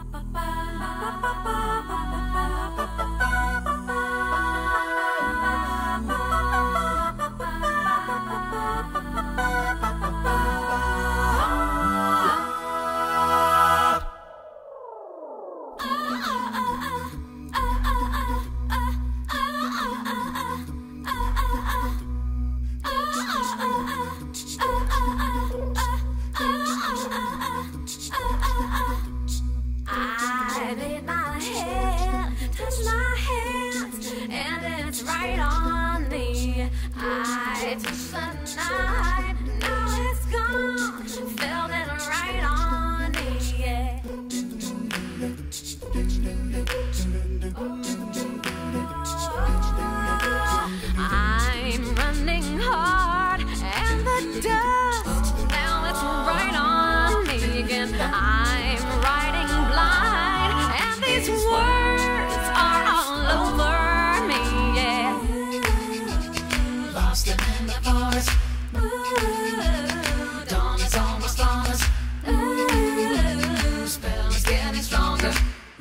I laid my head, touched my hands, and it's right on me. I touched the night, now it's gone, felt it right on me, yeah. I'm running hard, and the dust, now it's right on me again. I'm riding blind, and these words are all over me, yeah. Lost in the forest. Ooh, dawn is almost on us. Ooh, spell is getting stronger.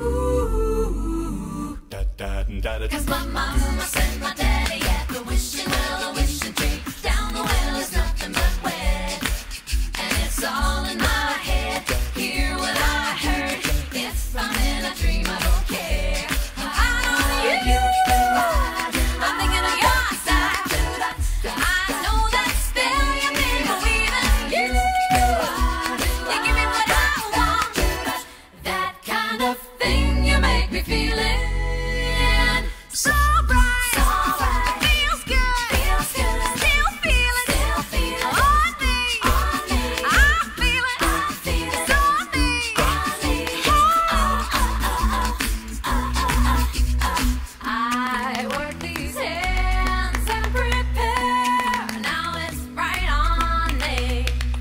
Ooh, Da da da da. 'cause my mama sent my daddy at the wishing well, a wishing tree. Down the well is nothing but wet, and it's all in my head. Hear what I heard. If I'm in a dream, I don't care. I know you. I'm thinking of your side. I know that spell you made me weaving. You give me what I want. That kind of thing you make me feeling So bright, so bright. feels good, Feels good. still feeling, Still feeling on me, on me. I feel it, I feel it so on me. on me. I work these hands and prepare. Now it's right on me.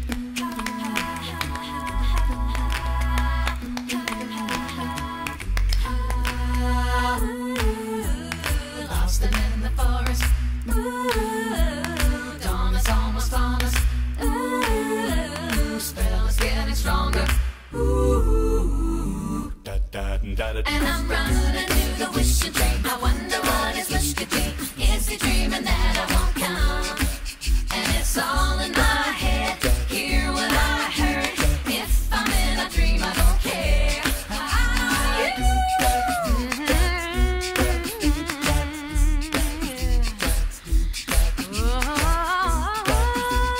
Lost them in the forest. Ooh, dawn is almost on us. Ooh, spell is getting stronger. Ooh, Da da da da. and I'm running to the wishing tree. I wonder what his wish could be. Is he dreaming that I won't come? And it's all in my head. Hear what I heard. If I'm in a dream, I don't care.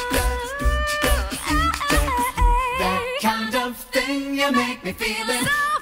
That kind of thing you make me feeling.